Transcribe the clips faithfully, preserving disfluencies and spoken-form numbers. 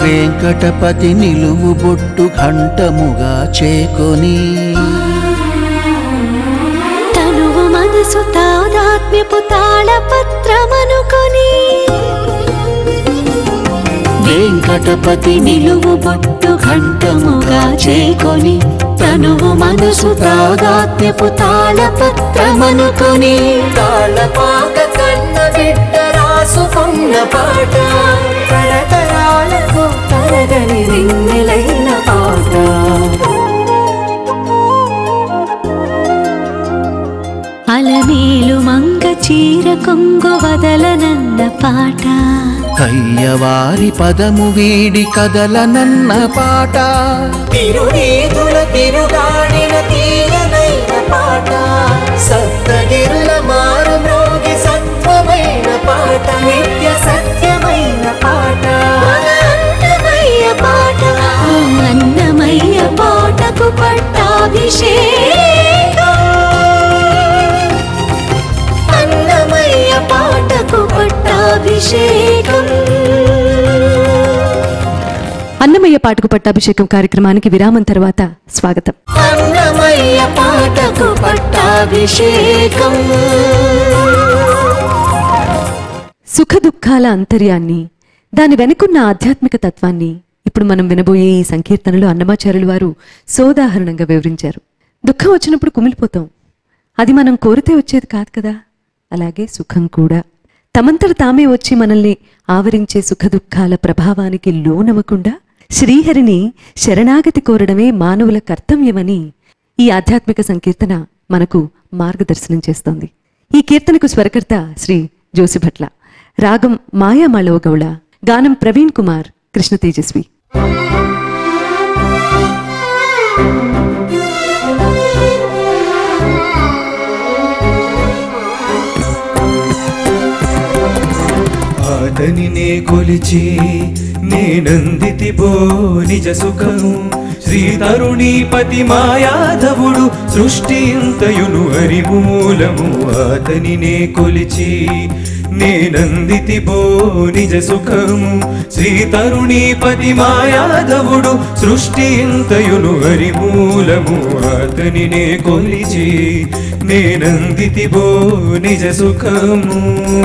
వెంకటపతి నిలువు బొట్టు ఘంటముగా చేకొని తనువు మనసు తాదాత్మ్యపు తాళపత్రమనుకొని వెంకటపతి నిలువు బొట్టు ఘంటముగా చేకొని తనువు మనసు తాదాత్మ్యపు తాళపత్రమనుకొని తాళపాక కన్న బిడ్డ రాసుకున్న పాట తరతరాలకు తరగని రింగిలైన పాట అలమేలు మంగ చీర కొంగు వదలనన్న పాట కయ్యవారి పదము వీడి కదలనన్న పాట తిరునీతుల తిరుగాడిన తీయనైన పాట సప్తగిరుల మారు మ్రోగి సత్వమైన పాట నిత్య సత్యమైన పాట అన్నమయ్య పాట అన్నమయ్య పాటకు పట్టాభిషేకం అన్నమయ్య పాటకు పట్టాభిషేకం. అన్నమయ్య పాటకు పట్టాభిషేకం కార్యక్రమానికి విరామం తర్వాత స్వాగతం. అన్నమయ్య పాటకు పట్టాభిషేకం. సుఖ దుఃఖాల అంతర్యాన్ని, దాని వెనుకున్న ఆధ్యాత్మిక తత్వాన్ని ఇప్పుడు మనం వినబోయే ఈ సంకీర్తనలో అన్నమాచార్యులు వారు సోదాహరణంగా వివరించారు. దుఃఖం వచ్చినప్పుడు కుమిలిపోతాం, అది మనం కోరితే వచ్చేది కాదు కదా. అలాగే సుఖం కూడా తమంతట తామే వచ్చి మనల్ని ఆవరించే సుఖ దుఃఖాల ప్రభావానికి లోనవ్వకుండా శ్రీహరిని శరణాగతి కోరడమే మానవుల కర్తవ్యమని ఈ ఆధ్యాత్మిక సంకీర్తన మనకు మార్గదర్శనం చేస్తోంది. ఈ కీర్తనకు స్వరకర్త శ్రీ జోసిభట్ల, రాగం మాయామాళవ గౌళ, గానం ప్రవీణ్ కుమార్ కృష్ణ తేజస్వి. ఆతనినే కొలిచి నేనందితిబో నిజ సుఖము శ్రీ తరుణీపతి మాయాధవుడు సృష్టి ఇంతయును హరిమూలము. ఆతనినే కొలిచి నేనందితిబో నిజ సుఖము శ్రీ తరుణీపతి మాయాధవుడు సృష్టి ఇంతయును హరిమూలము. ఆతనినే కొలిచి నేనందితిబో నిజ సుఖము.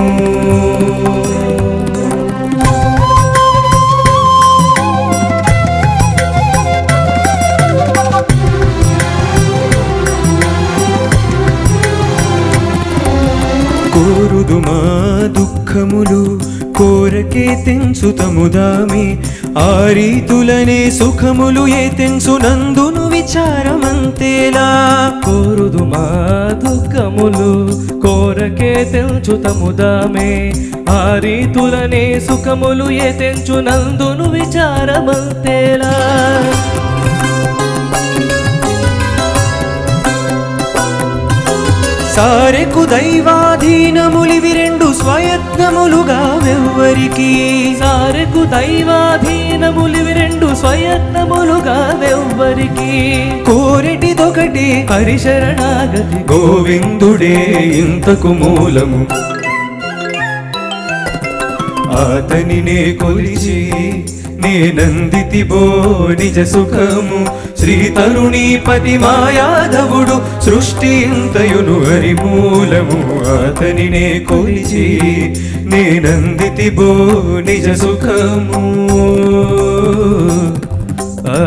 కోరుదుమా దుఃఖములు కోరకే తెంచుతముదామి ఆ రీతులనే సుఖములు ఏ తెంచు నందును విచారమంతేలా. కోరుదుమా దుఃఖములు కోరకే తెంచుతముదామే ఆ రీతులనే సుఖములు ఏ తెంచు నందును విచారమంతేలా. సారెకు దైవాధీనములివి రెండు స్వయత్నములుగా వెవ్వరికి. సారెకు దైవాధీనములివి రెండు స్వయత్నములుగా వెవ్వరికి. కోరెటిదొకటి హరిశరణాగతి గోవిందుడే ఇంతకు మూలము. ఆతనినే కొలిచి నేనందితిబో నిజ సుఖము శ్రీ తరుణీపతి మాయాధవుడు సృష్టి ఇంతయును హరిమూలము. ఆతనినే కొలిచి నేనందితిబో నిజ సుఖము. ఆ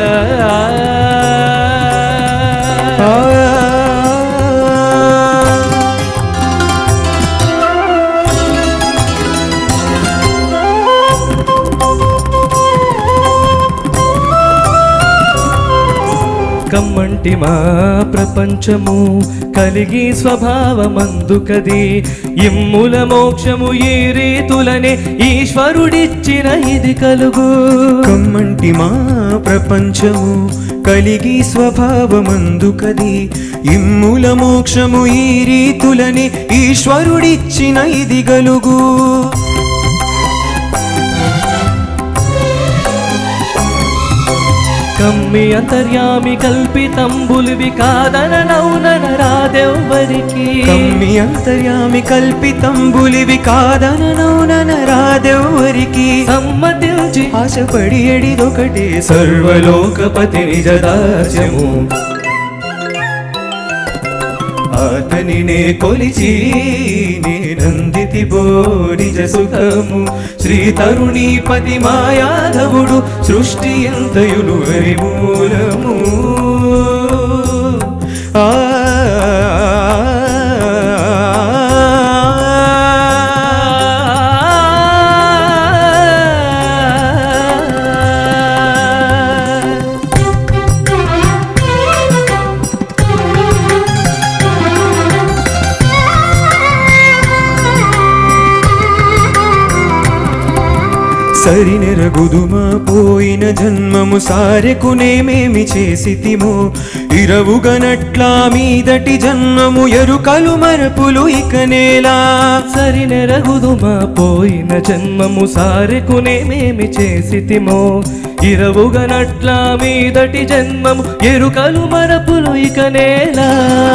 కమ్మంటి మా ప్రపంచము కలిగి స్వభావమందుకది ఇమ్ముల మోక్షము ఈ రీతులనే ఈశ్వరుడిచ్చిన ఇది కలుగు. కమ్మంటి మా ప్రపంచము కలిగి స్వభావమందుకది ఇమ్ముల మోక్షము ఈ రీతులని ఈశ్వరుడిచ్చిన ఇది గలుగు. కమ్మి అంతర్యామి కల్పితంబులివి కాదననౌననరాదెవ్వరికి. కమ్మి అంతర్యామి కల్పితంబులివి కాదననౌననరాదెవ్వరికి. సమ్మతించి ఆశపడి ఎడిదొకటే సర్వలోకపతి నిజ దాస్యము అతనినే కొలిచి నేనందితి బో నిజ సుఖము శ్రీ తరుణీపతి మాయాధవుడు సృష్టి ఎంతయును హరిమూలము ఆ సరినెరగుదుమా పోయిన జన్మము సారెకునేమేమి చేసితిమో ఇరవుగనట్లా మీదటి జన్మము ఎరుకలు మరపులు ఇక నేలా సరినెరగుదుమా పోయిన జన్మము సారెకునేమేమి చేసితిమో ఇరవుగనట్లా మీదటి జన్మము ఎరుకలు మరపులు ఇక నేలా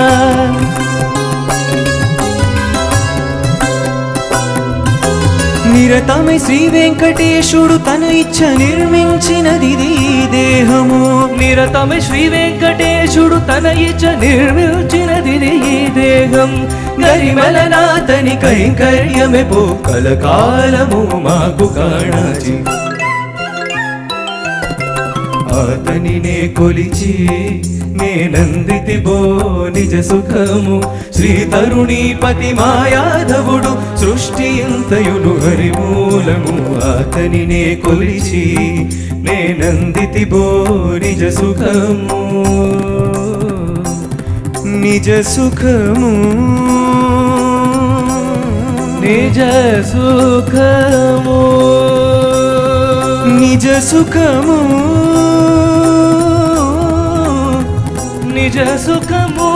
నిరతమై శ్రీ వెంకటేశుడు తన ఇచ్చ నిర్మించినది దేహము నిరతమై శ్రీ వెంకటేశుడు తన ఇచ్చ నిర్మించినది ఈ దేహం గరిమలనాతని కైంకర్యమే పో కలకాలము మాకు కాణాచి అతనినే కొలిచి నేనందితి బో నిజ సుఖము శ్రీ తరుణీపతి మాయాధవుడు సృష్టి ఎంతయును హరిమూలము అతనినే కొలిచి నేనందితి బో నిజ సుఖము నిజ సుఖము నిజ సుఖము నిజ సుఖము నిజ సుఖము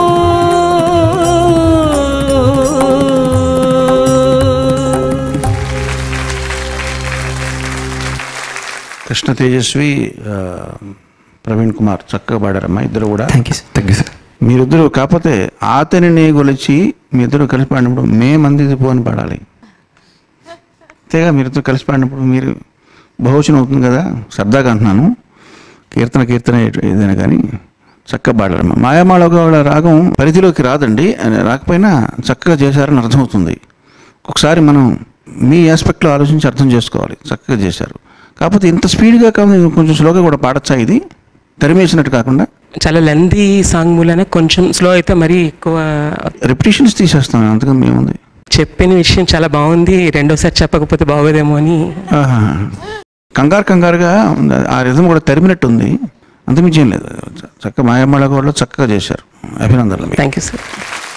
కృష్ణ తేజస్వి ప్రవీణ్ కుమార్ చక్కగా పాడారమ్మా ఇద్దరు కూడా. Thank you sir thank you sir. మీరిద్దరు కాకపోతే ఆతనిని గొలిచి మీ ఇద్దరు కలిసి పాడినప్పుడు మేమంది పోని పాడాలి. అంతేగా మీరిద్దరు కలిసి పాడినప్పుడు మీరు బహువచనం అవుతుంది కదా, సరదాగా అంటున్నాను. కీర్తన కీర్తన ఏదైనా కానీ చక్కగా పాడారమ్మా. మాయామాళవ రాగం పరిధిలోకి రాదండి, రాకపోయినా చక్కగా చేశారని అర్థమవుతుంది. ఒకసారి మనం మీ ఆస్పెక్ట్లో ఆలోచించి అర్థం చేసుకోవాలి. చక్కగా చేశారు. కాకపోతే ఇంత స్పీడ్గా కాదు, కొంచెం స్లోగా కూడా పాడచ్చా? ఇది తరిమేసినట్టు కాకుండా చాలా లెంతీ సాంగ్ మూలన కొంచెం స్లో అయితే మరీ ఎక్కువ రిపిటేషన్స్ తీసేస్తాం. అంతకన్నా ఏముంది, చెప్పిన విషయం చాలా బాగుంది, రెండోసారి చెప్పకపోతే బాగోదేమో అని. కంగారు కంగారుగా ఆ రిథం కూడా తరిమినట్టు ఉంది, అంతమించి ఏం లేదు. చక్కగా మాయమాళ కూడా చక్కగా చేశారు. అభినందనలు. Thank you sir.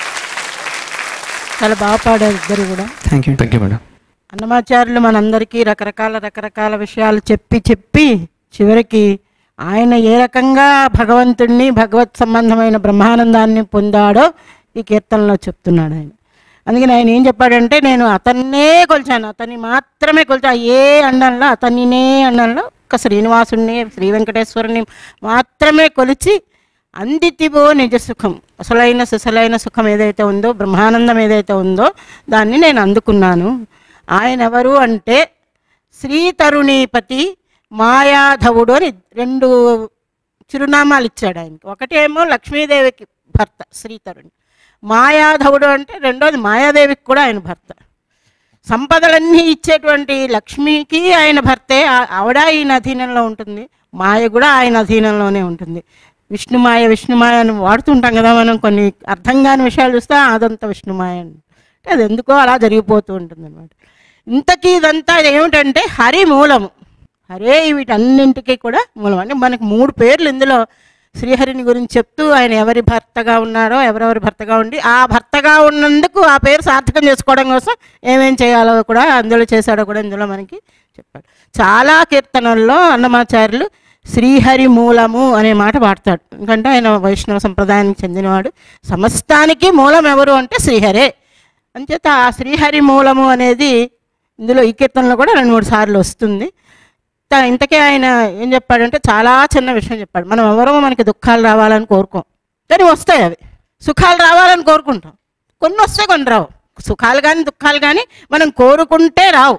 చాలా బాగా పాడారు ఇద్దరు కూడా. Thank you thank you madam. Annamacharyulu మనందరికీ రకరకాల రకరకాల విషయాలు చెప్పి చెప్పి చివరికి ఆయన ఏ రకంగా భగవంతుడిని భగవత్ సంబంధమైన బ్రహ్మానందాన్ని పొందాడో ఈ కీర్తనలో చెప్తున్నాడు ఆయన. అందుకని ఆయన ఏం చెప్పాడంటే, నేను అతన్నే కొలిచాను, అతన్ని మాత్రమే కొలిచా. ఏ అండంలో అతనినే అండంలో ఒక్క శ్రీనివాసుడిని శ్రీ వెంకటేశ్వరుని మాత్రమే కొలిచి అందితిబో నిజ సుఖం, అసలైన సుసలైన సుఖం ఏదైతే ఉందో, బ్రహ్మానందం ఏదైతే ఉందో దాన్ని నేను అందుకున్నాను. ఆయన ఎవరు అంటే శ్రీ తరుణీపతి మాయాధవుడు అని రెండు చిరునామాలు ఇచ్చాడు ఆయనకి. ఒకటేమో లక్ష్మీదేవికి భర్త శ్రీతరుణి, మాయాధవుడు అంటే రెండోది మాయాదేవికి కూడా ఆయన భర్త. సంపదలన్నీ ఇచ్చేటువంటి లక్ష్మికి ఆయన భర్తే, ఆవిడ ఆయన అధీనంలో ఉంటుంది, మాయ కూడా ఆయన అధీనంలోనే ఉంటుంది. విష్ణుమాయ విష్ణుమాయ అని వాడుతుంటాం కదా మనం, కొన్ని అర్థం కాని విషయాలు చూస్తే అదంతా విష్ణుమాయ అని, అది ఎందుకో అలా జరిగిపోతూ ఉంటుంది అన్నమాట. ఇంతకీ ఇదంతా ఏమిటంటే హరి మూలము, హరే వీటన్నింటికీ కూడా మూలం. అంటే మనకు మూడు పేర్లు ఇందులో శ్రీహరిని గురించి చెప్తూ ఆయన ఎవరి భర్తగా ఉన్నారో, ఎవరెవరి భర్తగా ఉండి ఆ భర్తగా ఉన్నందుకు ఆ పేరు సార్థకం చేసుకోవడం కోసం ఏమేం చేయాలో కూడా అందులో చేశాడో కూడా ఇందులో మనకి చెప్పాడు. చాలా కీర్తనల్లో అన్నమాచార్యులు శ్రీహరి మూలము అనే మాట వాడతాడు. ఎందుకంటే ఆయన వైష్ణవ సంప్రదాయానికి చెందినవాడు. సమస్తానికి మూలం ఎవరు అంటే శ్రీహరే. అంచేత ఆ శ్రీహరి మూలము అనేది ఇందులో ఈ కీర్తనలో కూడా రెండు మూడు సార్లు వస్తుంది. ఇంతకే ఆయన ఏం చెప్పాడంటే చాలా చిన్న విషయం చెప్పాడు. మనం ఎవరో మనకి దుఃఖాలు రావాలని కోరుకోం, కానీ వస్తాయి. అవి సుఖాలు రావాలని కోరుకుంటాం, కొన్ని వస్తాయి కొన్ని రావు. సుఖాలు కానీ దుఃఖాలు కానీ మనం కోరుకుంటే రావు,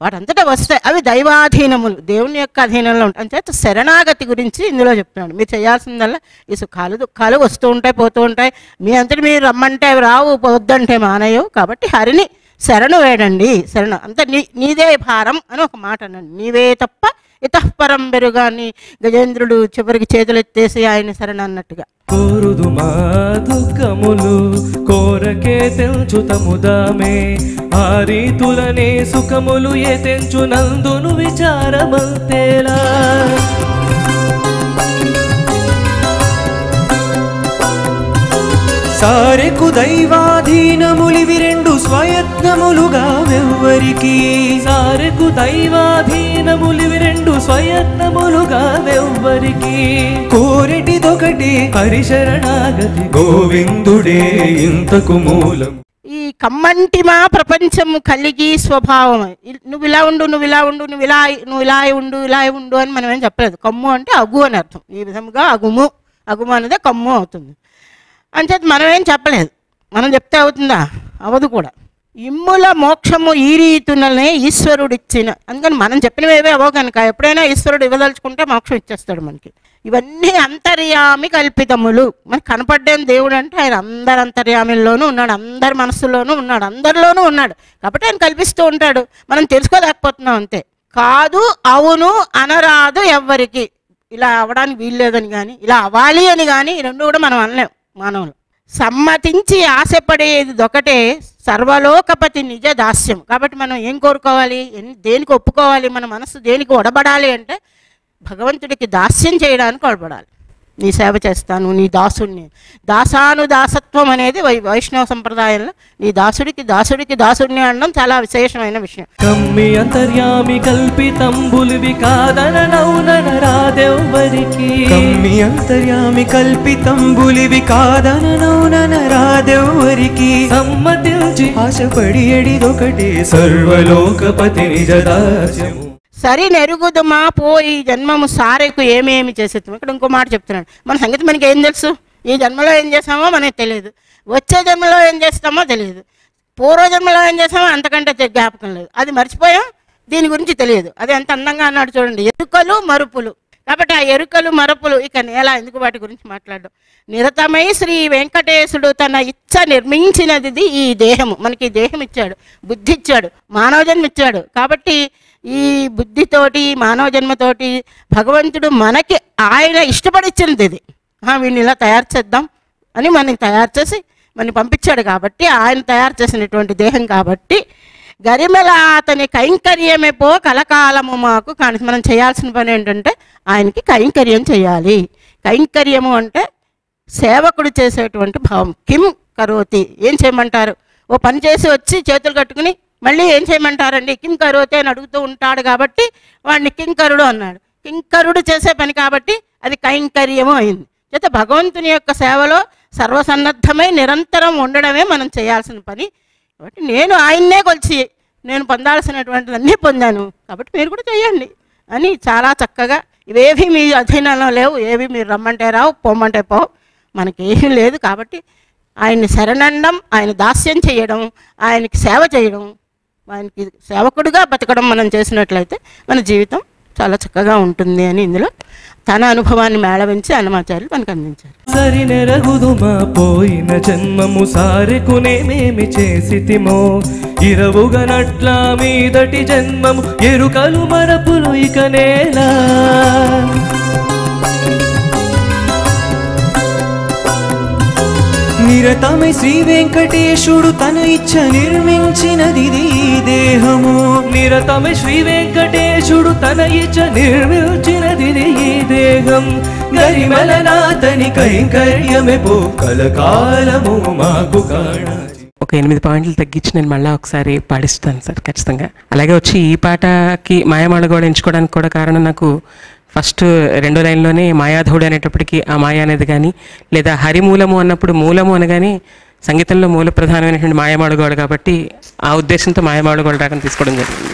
వాటంతటా వస్తాయి. అవి దైవాధీనములు, దేవుని యొక్క అధీనంలో ఉంటాయి. అంచేత శరణాగతి గురించి ఇందులో చెప్తున్నాడు. మీరు చేయాల్సిందల్లా ఈ సుఖాలు దుఃఖాలు వస్తూ ఉంటాయి, పోతూ ఉంటాయి. మీ అంతటి మీరు రమ్మంటే అవి రావు, వద్దంటే మానయ్యవు. కాబట్టి హరిని శరణు వేడండి. శరణు అంత నీ నీదే భారం అని ఒక మాట అనండి. నీవే తప్ప ఇతఃపరం బెరుగా అని గజేంద్రుడు చివరికి చేతులెత్తేసి ఆయన శరణ అన్నట్టుగా. కోరుదు మా దుఃఖములు కోరకే తెంచుతముదామే, ఆ రీతులనే సుఖములు ఏ తెంచునందును విచారమంతేలా. సారెకు దైవాధీనములివి రెండు స్వయత్నములుగా వెవ్వరికి, సారెకు దైవాధీనములివి రెండు స్వయత్నములుగా వెవ్వరికి, కోరెటిదొకటి హరిశరణాగతి గోవిందుడే ఇంతకు మూలం. ఈ కమ్మంటిమా ప్రపంచము కలిగి స్వభావం. నువ్వు ఇలా ఉండు, నువ్వు ఇలా ఉండు, నువ్వు ఇలా నువ్వు ఇలా ఉండు, ఇలా ఉండు అని మనం ఏం చెప్పలేదు. కమ్ము అంటే అగు అని అర్థం. ఈ విధంగా అగుము, అగుము అనేదే కమ్ము అవుతుంది. అంచేత మనం ఏం చెప్పలేదు. మనం చెప్తే అవుతుందా? అవదు కూడా. ఇమ్ముల మోక్షము ఈ రీతులనే ఈశ్వరుడు ఇచ్చిన, అందుకని మనం చెప్పినవేవే అవో కనుక ఎప్పుడైనా ఈశ్వరుడు ఇవ్వదలుచుకుంటే మోక్షం ఇచ్చేస్తాడు మనకి. ఇవన్నీ అంతర్యామి కల్పితములు. మనకు కనపడ్డే దేవుడు అంటే ఆయన అందరి అంతర్యామిల్లోనూ ఉన్నాడు, అందరి మనస్సులోనూ ఉన్నాడు, అందరిలోనూ ఉన్నాడు. కాబట్టి ఆయన కల్పిస్తూ ఉంటాడు, మనం తెలుసుకోలేకపోతున్నాం అంతే. కాదు అవును అనరాదు ఎవ్వరికి. ఇలా అవ్వడానికి వీల్లేదని కానీ ఇలా అవ్వాలి అని కానీ ఈ రెండు కూడా మనం అనలేం మానవులు. సమ్మతించి ఆశపడేది ఒకటే సర్వలోకపతి నిజ దాస్యం. కాబట్టి మనం ఏం కోరుకోవాలి, దేనికి ఒప్పుకోవాలి, మన మనసు దేనికి ఒడబడాలి అంటే భగవంతుడికి దాస్యం చేయడానికి ఒడబడాలి. నీ సేవ చేస్తాను, నీ దాసుడిని. దాసాను దాసత్వం అనేది వై వైష్ణవ సంప్రదాయంలో నీ దాసుడికి దాసుడికి దాసుడిని అనడం చాలా విశేషమైన విషయం. కమ్మి అంతర్యామి కల్పితంబులివి కాదననౌననరాదెవ్వరికి, కమ్మి అంతర్యామి కల్పితంబులివి కాదననౌననరాదెవ్వరికి, సమ్మతించి ఆశపడి ఎడిదొకటి సర్వలోకపతి నిజ దాస్యము. సరి నెరుగుదుమా పోయి జన్మము సారెకు ఏమేమి చేసేస్తాం. ఇక్కడ ఇంకో మాట చెప్తున్నాడు. మన సంగతి మనకి ఏం తెలుసు? ఈ జన్మలో ఏం చేస్తామో మనకి తెలియదు, వచ్చే జన్మలో ఏం చేస్తామో తెలియదు, పూర్వజన్మలో ఏం చేస్తామో అంతకంటే జ్ఞాపకం లేదు, అది మర్చిపోయాం, దీని గురించి తెలియదు. అది ఎంత అందంగా అన్నాడు చూడండి, ఎరుకలు మరుపులు. కాబట్టి ఆ ఎరుకలు మరపులు ఇక నేల ఎందుకు వాటి గురించి మాట్లాడడం. నిరతమై శ్రీ వెంకటేశుడు తన ఇచ్చ నిర్మించినది ఈ దేహము. మనకి దేహం ఇచ్చాడు, బుద్ధి ఇచ్చాడు, మానవ జన్మ ఇచ్చాడు. కాబట్టి ఈ బుద్ధితోటి మానవ జన్మతోటి భగవంతుడు మనకి ఆయన ఇష్టపడిచ్చినది ఇది. వీడిని ఇలా తయారు చేద్దాం అని మనకి తయారు చేసి మనని పంపించాడు. కాబట్టి ఆయన తయారు చేసినటువంటి దేహం కాబట్టి గరిమెల అతని కైంకర్యమే పో కలకాలము మాకు కానీ మనం చేయాల్సిన పని ఏంటంటే ఆయనకి కైంకర్యం చేయాలి. కైంకర్యము అంటే సేవకుడు చేసేటువంటి భావం. కిం కరోతి, ఏం చేయమంటారు? ఓ పని చేసి వచ్చి చేతులు కట్టుకుని మళ్ళీ ఏం చేయమంటారండి, కిం కరోతి అని అడుగుతూ ఉంటాడు. కాబట్టి వాడిని కింకరుడు అన్నాడు. కింకరుడు చేసే పని కాబట్టి అది కైంకర్యము అయింది. చేత భగవంతుని యొక్క సేవలో సర్వసన్నద్ధమై నిరంతరం ఉండడమే మనం చేయాల్సిన పని. కాబట్టి నేను ఆయన్నే కొలిచి నేను పొందాల్సినటువంటివన్నీ పొందాను, కాబట్టి మీరు కూడా చేయండి అని చాలా చక్కగా. ఇవేవి మీ అధీనంలో లేవు, ఏవి మీరు రమ్మంటే రావు, పోమంటే పోవు, మనకేమీ లేదు. కాబట్టి ఆయన్ని శరణండం, ఆయన దాస్యం చేయడం, ఆయనకి సేవ చేయడం, ఆయనకి సేవకుడిగా బతకడం మనం చేసినట్లయితే మన జీవితం చాలా చక్కగా ఉంటుంది అని ఇందులో తన అనుభవాన్ని మేళవించి అన్నమాచార్యులు మనకు అందించారు. సరినెరగుదుమా పోయిన జన్మము సారెకునేమేమి చేసితిమో, ఇరవుగనట్ల మీదటి జన్మము ఎరుకలు మరపులు ఇక నేలా. నిరతమై శ్రీ వెంకటేశుడు తన ఇచ్చ నిర్మించినది దేహము. నిరతమై శ్రీ వెంకటేశుడు తన ఇచ్చ నిర్మించినది ఈ దేహం. గరిమలనాతని కైంకర్యమే పో కలకాలము మాకు కాణ. ఒక ఎనిమిది పాయింట్లు తగ్గించి నేను మళ్ళీ ఒకసారి పాడిస్తాను సార్ ఖచ్చితంగా. అలాగే వచ్చి ఈ పాటకి మాయమాళగోడ ఎంచుకోవడానికి కూడా కారణం నాకు ఫస్ట్ రెండో లైన్లోనే మాయాధవుడు అనేటప్పటికీ ఆ మాయ అనేది కానీ, లేదా హరిమూలము అన్నప్పుడు మూలము అనగాని సంగీతంలో మూల ప్రధానమైనటువంటి మాయమాళగోడ కాబట్టి ఆ ఉద్దేశంతో మాయమాళగోడ రాగం తీసుకోవడం జరిగింది.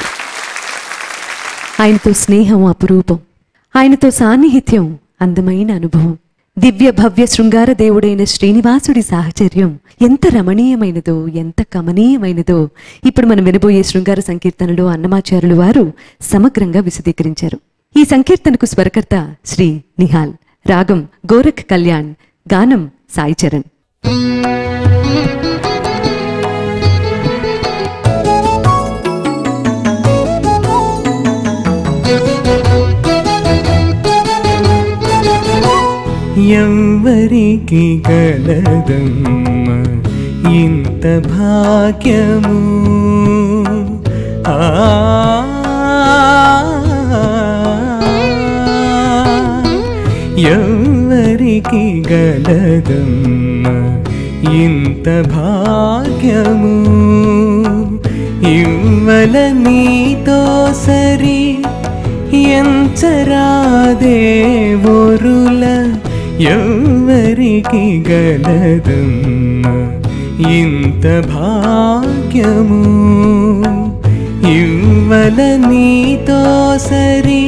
ఆయనతో స్నేహం అపురూపం, ఆయనతో సాన్నిహిత్యం అందమైన అనుభవం. దివ్య భవ్య శృంగార దేవుడైన శ్రీనివాసుడి సాహచర్యం ఎంత రమణీయమైనదో, ఎంత కమనీయమైనదో ఇప్పుడు మనం వినబోయే శృంగార సంకీర్తనలో అన్నమాచార్యులు వారు సమగ్రంగా విశదీకరించారు. ఈ సంకీర్తనకు స్వరకర్త శ్రీ నిహాల్, రాగం గోరఖ్ కళ్యాణ్, గానం సాయి చరణ్. ఎవ్వరికి గలదమ్మ ఇంత భాగ్యము, ఆ ఎవ్వరికి గలదమ్మ ఇంత భాగ్యము, ఇవ్వల నీతో సరి ఎంచరాదేవోరుల, ఎవ్వరికి గలదమ్మ ఇంత భాగ్యము, ఇవ్వల నీతో సరి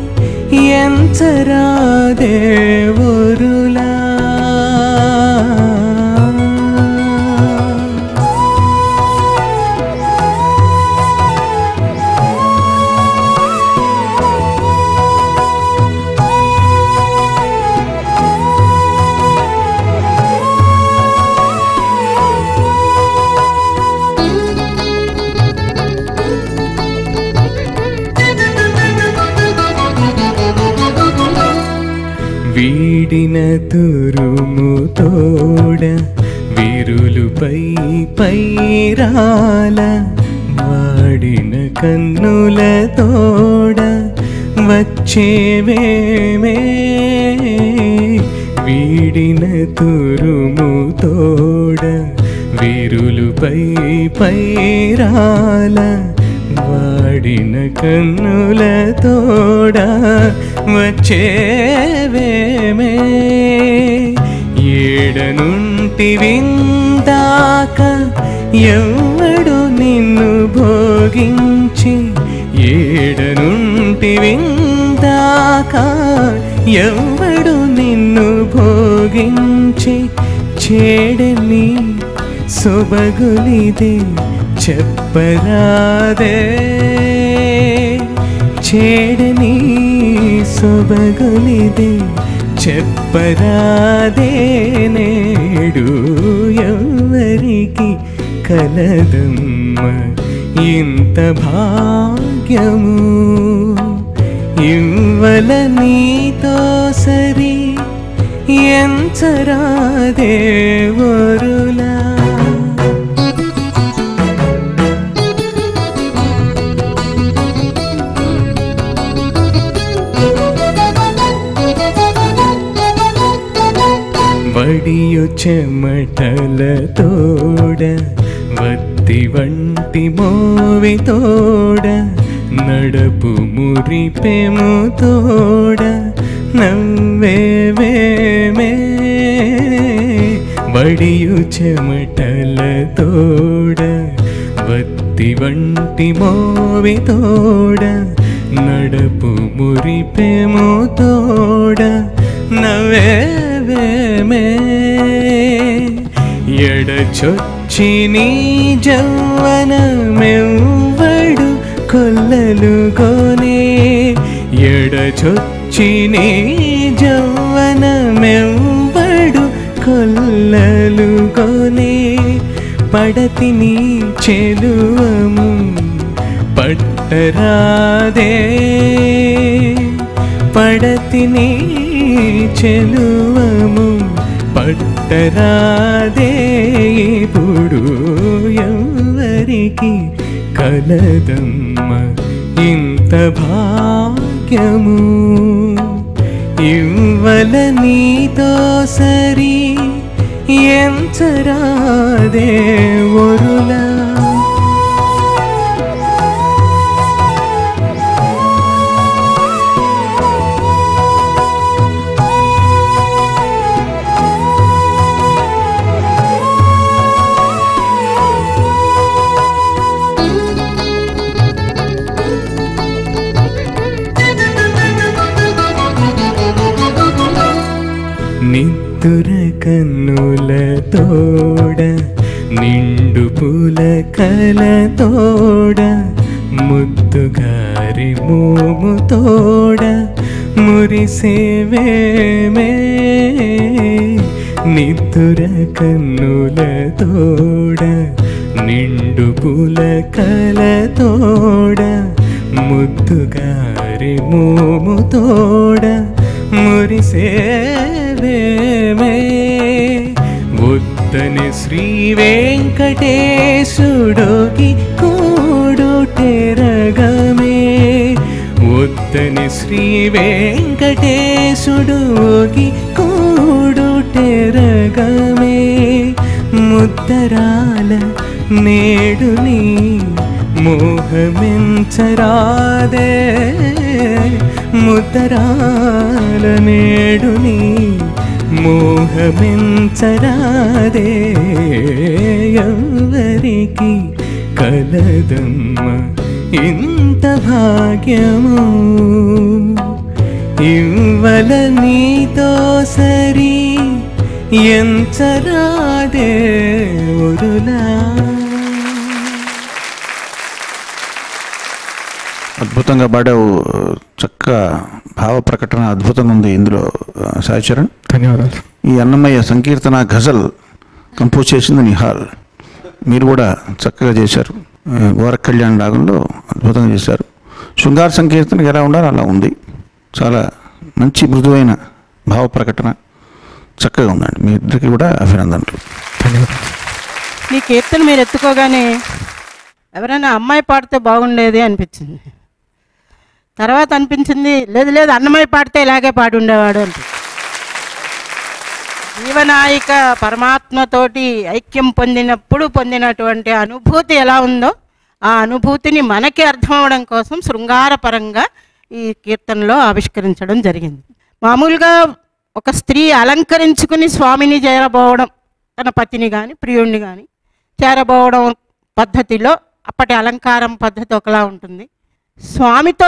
ఎంచరాదేవోరులా. వీడిన తురుము తోడ విరులుపై పైరాల, వాడిన కన్నుల తోడ వచ్చేవేమే, వీడిన తురుము తోడ విరులుపై పైరాల, వాడిన కన్నుల తోడ వచ్చేవేమే, ఏడనుంటి విందాక ఎవ్వడు నిన్ను భోగించి, ఏడనుంటి విందాక ఎవ్వడు నిన్ను భోగించి, చేడని సొబగులిదే చెప్పరాదే, చేడని సొబగులిదే చెప్పరాదే, నేడు ఎవ్వరికి కలదమ్మ ఇంత భాగ్యము, ఇవ్వల నీతో సరి ఎంచరాదేవోరులా. వడియు చెమటల తోడ వత్తి వంటి మోవి తోడ, నడపు మురిపెము తోడ నవ్వేవేమే, వడియు చెమటల తోడ వత్తి వంటి మోవి తోడ, నడపు మురిపెము తోడ నవ్వేవేమే, ఎడచొచ్చి నీ జవ్వనమెవ్వడు కొల్లలుగోనే, ఎడచొచ్చి నీ జవ్వనమెవ్వడు కొల్లలుగోనే, పడతిని చెలువము పట్టరాదే, పడతిని చెలువము పట్టరాదే, ఇప్పుడు ఎవ్వరికి కలదమ్మ ఇంత భాగ్యము, ఇవ్వల నీతో సరి ఎంచరాదేవోరులా. నిద్దుర కన్నుల తోడ నిండు పూల కల తోడ ముద్దుగారి మోము తోడ మురిసేవేమే నిద్దుర కన్నుల తోడ నిండు పూల కల తోడ ముద్దుగారి మోము తోడ మురిసేవేమే ఉత్తని శ్రీ వెంకటేశుడికి కూడుటెరగమే ఉత్తని శ్రీ వెంకటేశుడికి కూడుటెరగమే ముద్దరాల నేడుని మోహమించరాదే ముద్దరాల నేడుని మోహమించరాదే ఎవరికి కలదమ్మ ఇంత భాగ్యము ఇవ్వల నీతో సరి ఎంచరాదే ఒరులా. అద్భుతంగా పాడావు, చక్క భావ ప్రకటన అద్భుతంగా ఉంది ఇందులో సాయి చరణ్. ధన్యవాదాలు. ఈ అన్నమయ్య సంకీర్తన గజల్ కంపోజ్ చేసింది నిహాల్. మీరు కూడా చక్కగా చేశారు. గోర కళ్యాణ రాగంలో అద్భుతంగా చేశారు. శృంగార సంకీర్తనకి ఎలా ఉండాలో అలా ఉంది. చాలా మంచి మృదువైన భావ ప్రకటన చక్కగా ఉందండి. మీ ఇద్దరికి కూడా అభినందనలు. ధన్యవాదాలు. మీ కీర్తన మీరు ఎత్తుకోగానే ఎవరైనా అమ్మాయి పాడితే బాగుండేది అనిపించింది. తర్వాత అనిపించింది లేదు లేదు అన్నమయ్య పాడితే ఇలాగే పాడి ఉండేవాడు అంటే. జీవనాయిక పరమాత్మతోటి ఐక్యం పొందినప్పుడు పొందినటువంటి అనుభూతి ఎలా ఉందో ఆ అనుభూతిని మనకి అర్థం అవడం కోసం శృంగారపరంగా ఈ కీర్తనలో ఆవిష్కరించడం జరిగింది. మామూలుగా ఒక స్త్రీ అలంకరించుకుని స్వామిని చేరబోవడం, తన పతిని కానీ ప్రియుణ్ణి కానీ చేరబోవడం పద్ధతిలో అప్పటి అలంకారం పద్ధతి ఒకలా ఉంటుంది. స్వామితో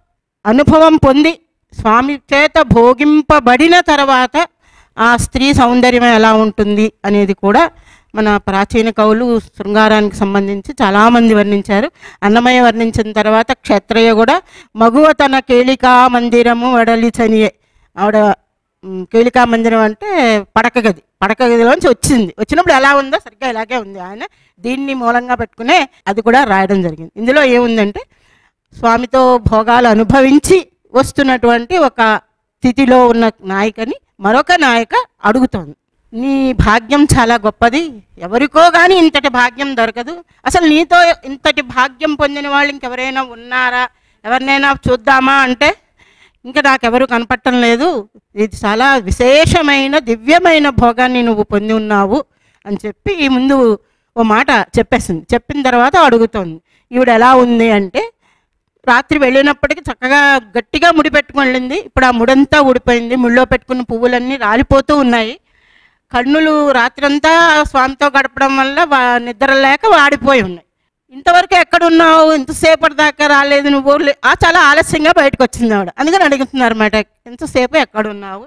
అనుభవం పొంది స్వామి చేత భోగింపబడిన తర్వాత ఆ స్త్రీ సౌందర్యం ఎలా ఉంటుంది అనేది కూడా మన ప్రాచీన కవులు శృంగారానికి సంబంధించి చాలామంది వర్ణించారు. అన్నమయ్య వర్ణించిన తర్వాత క్షత్రయ్య కూడా మగువ తన కేళికా మందిరము వడలి చనియే. ఆవిడ కేళికా మందిరం అంటే పడక గది, పడక గదిలోంచి వచ్చింది. వచ్చినప్పుడు ఎలా ఉందో సరిగ్గా ఇలాగే ఉంది. ఆయన దీన్ని మూలంగా పెట్టుకునే అది కూడా రాయడం జరిగింది. ఇందులో ఏముందంటే స్వామితో భోగాలు అనుభవించి వస్తున్నటువంటి ఒక స్థితిలో ఉన్న నాయికని మరొక నాయక అడుగుతోంది, నీ భాగ్యం చాలా గొప్పది, ఎవరికో కానీ ఇంతటి భాగ్యం దొరకదు, అసలు నీతో ఇంతటి భాగ్యం పొందిన వాళ్ళు ఇంకెవరైనా ఉన్నారా, ఎవరినైనా చూద్దామా అంటే ఇంకా నాకెవరు కనపడటం లేదు, ఇది చాలా విశేషమైన దివ్యమైన భోగాన్ని నువ్వు పొంది ఉన్నావు అని చెప్పి ఈ ముందు ఓ మాట చెప్పేసింది. చెప్పిన తర్వాత అడుగుతోంది ఈవిడ ఎలా ఉంది అంటే, రాత్రి వెళ్ళినప్పటికీ చక్కగా గట్టిగా ముడి పెట్టుకుని వెళ్ళింది. ఇప్పుడు ఆ ముడంతా ఊడిపోయింది, ముళ్ళో పెట్టుకున్న పువ్వులన్నీ రాలిపోతూ ఉన్నాయి. కన్నులు రాత్రంతా స్వామితో గడపడం వల్ల వా నిద్ర లేక వాడిపోయి ఉన్నాయి. ఇంతవరకు ఎక్కడున్నావు, ఇంతసేపటి దాకా రాలేదు నువ్వు, ఆ చాలా ఆలస్యంగా బయటకు వచ్చింది ఆవిడ. అందుకని అడుగుతున్నారు అన్నమాట, ఎంతసేపు ఎక్కడున్నావు,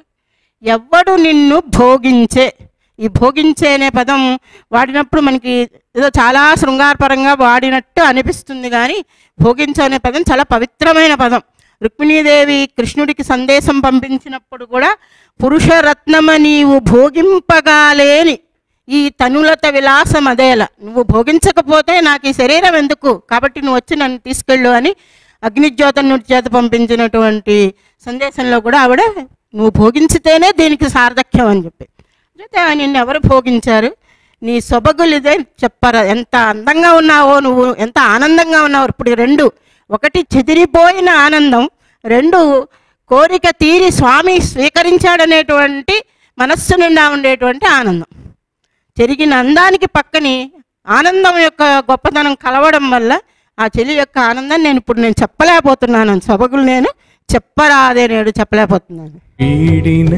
ఎవడు నిన్ను భోగించే. ఈ భోగించే అనే పదం వాడినప్పుడు మనకి ఏదో చాలా శృంగారపరంగా వాడినట్టు అనిపిస్తుంది, కానీ భోగించే అనే పదం చాలా పవిత్రమైన పదం. రుక్మిణీదేవి కృష్ణుడికి సందేశం పంపించినప్పుడు కూడా పురుషరత్నమ నీవు భోగింపగాలేని ఈ తనులత విలాసం అదేలా, నువ్వు భోగించకపోతే నాకు ఈ శరీరం ఎందుకు, కాబట్టి నువ్వు వచ్చి నన్ను తీసుకెళ్ళు అని అగ్నిజ్యోతనుడి చేత పంపించినటువంటి సందేశంలో కూడా ఆవిడ నువ్వు భోగించితేనే దీనికి సార్థక్యం అని చెప్పి. అయితే నిన్ను ఎవరు భోగించారు, నీ సొబగులిదే చెప్పరా, ఎంత అందంగా ఉన్నావో నువ్వు, ఎంత ఆనందంగా ఉన్నావు. ఇప్పుడు రెండు, ఒకటి చెదిరిపోయిన ఆనందం, రెండు కోరిక తీరి స్వామి స్వీకరించాడనేటువంటి మనస్సు నిండా ఉండేటువంటి ఆనందం. చెరిగిన అందానికి పక్కని ఆనందం యొక్క గొప్పతనం కలవడం వల్ల ఆ చెలి యొక్క ఆనందం నేను ఇప్పుడు నేను చెప్పలేకపోతున్నాను, సొబగులు నేను చెప్పరాదే నేడు చెప్పలేకపోతున్నాను. వీడిన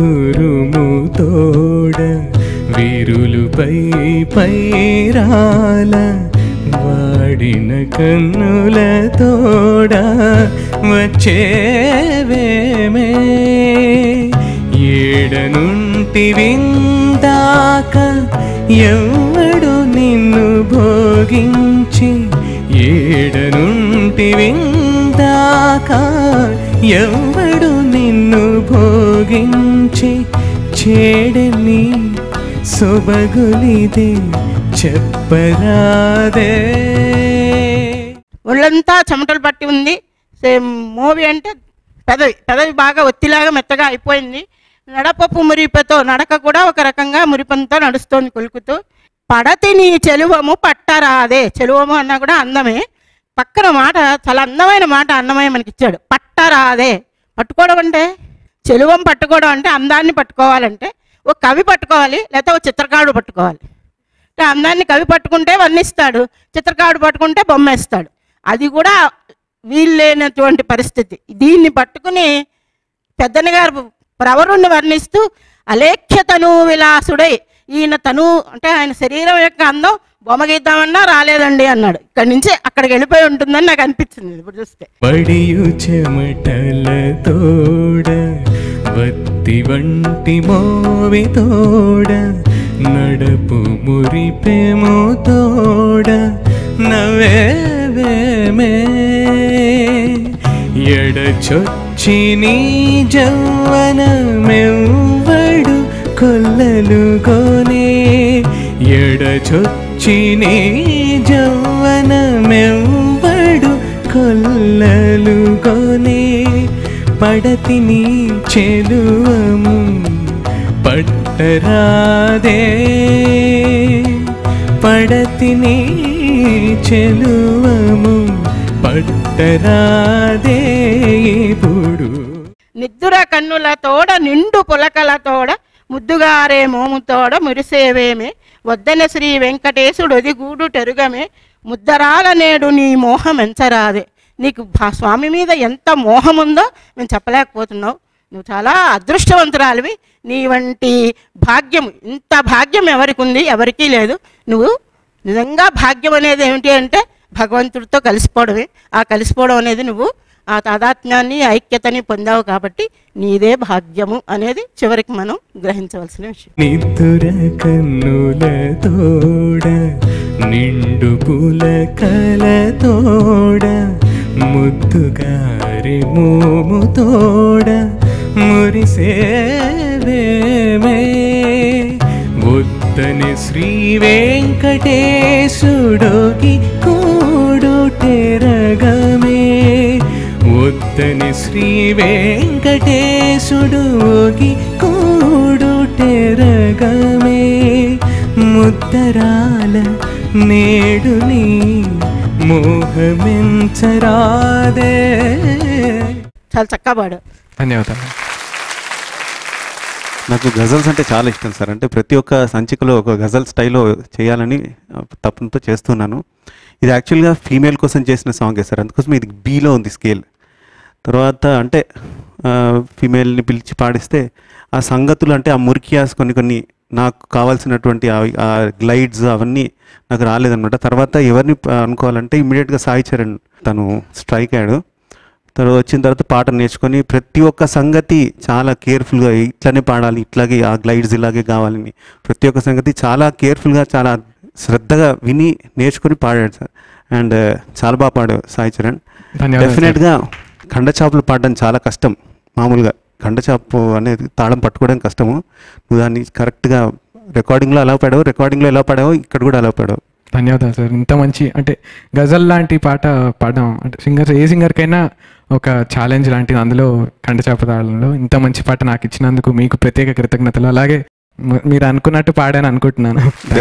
తురుము తోడ వీరులు పై పైరాల వాడిన కన్నుల తోడ వచ్చేవేమే ఏడనుంటి విందాక ఎవడు నిన్ను భోగించి, ఏడనుంటి విందాక ఎవడు నిన్ను భోగించి, చేడని సొబగులిదే చెప్పరాదే. ఒళ్ళంతా చెమటలు పట్టి ఉంది. సేమ్ మూవీ అంటే పెదవి పెదవి బాగా ఒత్తిలాగా మెత్తగా అయిపోయింది. నడపప్పు మురిపతో నడక కూడా ఒక రకంగా మురిపంతో నడుస్తోంది కొలుకుతూ. పడతి నీ చెలువము పట్టరాదే. చెలువము అన్నా కూడా అందమే. పక్కన మాట చాలా అందమైన మాట అన్నమయ్య మనకి ఇచ్చాడు. పట్టరాదే. పట్టుకోవడం అంటే చెలువం పట్టుకోవడం అంటే అందాన్ని పట్టుకోవాలంటే ఒక కవి పట్టుకోవాలి, లేకపోతే ఒక చిత్రకారుడు పట్టుకోవాలి. అందాన్ని కవి పట్టుకుంటే వర్ణిస్తాడు, చిత్రకారుడు పట్టుకుంటే బొమ్మేస్తాడు. అది కూడా వీల్లేనటువంటి పరిస్థితి. దీన్ని పట్టుకుని పెద్దన్న గారు ప్రవరుణ్ణి వర్ణిస్తూ అలేఖ్య తను విలాసుడై, ఈయన తను అంటే ఆయన శరీరం యొక్క అందం బొమ్మ గీద్దామన్నా రాలేదండి అన్నాడు. ఇక్కడి నుంచి అక్కడికి వెళ్ళిపోయి ఉంటుందని నాకు అనిపించింది ఇప్పుడు చూస్తే. పడియు చెమటల తోడ వత్తి వంటి మోవి తోడ నడపు మురిపెమో తోడ నవేవేమే ఎడచొచ్చి నీ జవ్వనమెవ్వడు కొల్లలుగోనే, ఎడచొచ్చి నీ జవ్వనమెవ్వడు కొల్లలుగోనే. పడతి నీ చెలువము పట్టరాదే, పడతి నీ చెలువము పట్టరాదే. ఇప్పుడు నిద్దుర కన్నుల తోడ నిండు పులకల తోడ ముద్దుగారే మోముతోడ మురిసేవేమే, వద్దన శ్రీ వెంకటేశుడు ఒదిగూడు టెరుగమే, ముద్దరాల నేడు నీ మోహం ఎంచరాదే. నీకు స్వామి మీద ఎంత మోహం ఉందో మేము చెప్పలేకపోతున్నావు. నువ్వు చాలా అదృష్టవంతురాలివి. నీ వంటి భాగ్యం, ఇంత భాగ్యం ఎవరికి ఉంది? ఎవరికీ లేదు. నువ్వు నిజంగా భాగ్యం అనేది ఏమిటి అంటే భగవంతుడితో కలిసిపోవడమే. ఆ కలిసిపోవడం అనేది నువ్వు ఆ తాదాత్మ్యాన్ని ఐక్యతని పొందావు కాబట్టి నీదే భాగ్యము అనేది చివరికి మనం గ్రహించవలసిన విషయం. నిద్దుర కన్నుల తోడ నిండు పులకల తోడ ముద్దుగారి మోము తోడ మురిసేవేమే, వద్దనే శ్రీ వెంకటేశుడోకి కూడు టెరగమే, వద్దనే శ్రీ వెంకటేశుడోకి కూడు టెరగమే, ముద్దరాల నేడు నీ మోహమెంచరాదే. చాలా చక్కగా పాడు. ధన్యవాదాలు. నాకు గజల్స్ అంటే చాలా ఇష్టం సార్. అంటే ప్రతి ఒక్క సంచికలో ఒక గజల్ స్టైల్లో చేయాలని తప్పనితో చేస్తున్నాను. ఇది యాక్చువల్గా ఫీమేల్ కోసం చేసిన సాంగే సార్, అందుకోసం ఇది బీలో ఉంది స్కేల్. తర్వాత అంటే ఫీమేల్ని పిలిచి పాడిస్తే ఆ సంగతులు అంటే ఆ మురికియాస్ కొన్ని కొన్ని నాకు కావాల్సినటువంటి ఆ గ్లైడ్స్ అవన్నీ నాకు రాలేదన్నమాట. తర్వాత ఎవరిని అనుకోవాలంటే ఇమ్మీడియట్గా సాయి చరణ్ తను స్ట్రైక్ అయ్యాడు. తర్వాత వచ్చిన తర్వాత పాట నేర్చుకొని ప్రతి ఒక్క సంగతి చాలా కేర్ఫుల్గా ఇట్లానే పాడాలి, ఇట్లాగే ఆ గ్లైడ్స్ ఇలాగే కావాలని ప్రతి ఒక్క సంగతి చాలా కేర్ఫుల్గా చాలా శ్రద్ధగా విని నేర్చుకొని పాడాడు సార్. అండ్ చాలా బాగా పాడాడు సాయి చరణ్. డెఫినెట్గా ఖండచాపులు పాడడం చాలా కష్టం. మామూలుగా ఖండచాపు అనేది తాళం పట్టుకోవడం కష్టము. నువ్వు దాన్ని కరెక్ట్గా రికార్డింగ్లో ఎలా పాడావు, రికార్డింగ్లో ఎలా పాడావో ఇక్కడ కూడా ఎలా పాడావు. ధన్యవాదాలు సార్. ఇంత మంచి అంటే గజల్ లాంటి పాట పాడడం అంటే సింగర్ ఏ సింగర్కైనా ఒక ఛాలెంజ్ లాంటిది. అందులో ఖండచాప తాళంలో ఇంత మంచి పాట నాకు ఇచ్చినందుకు మీకు ప్రత్యేక కృతజ్ఞతలు. అలాగే మీరు అనుకున్నట్టు పాడాను అనుకుంటున్నాను.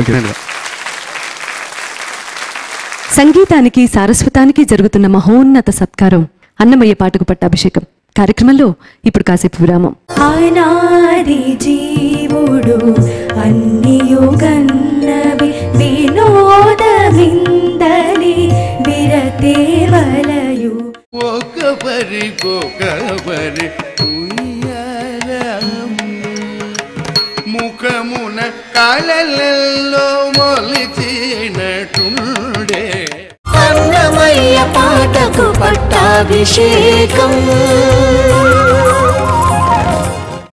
సంగీతానికి సారస్వతానికి జరుగుతున్న మహోన్నత సత్కారం అన్నమయ్య పాటకు పట్టాభిషేకం కార్యక్రమంలో ఇప్పుడు కాసేపు విరామం. అనాది జీవుడు అన్నియుగన్నవి వినోదవిందని విరతే వలయు ఒకపరికొకపరి ముఖమున కళలలో మొలిచినటుండే అన్నమయ్య పాటకు పట్టాభిషేకం.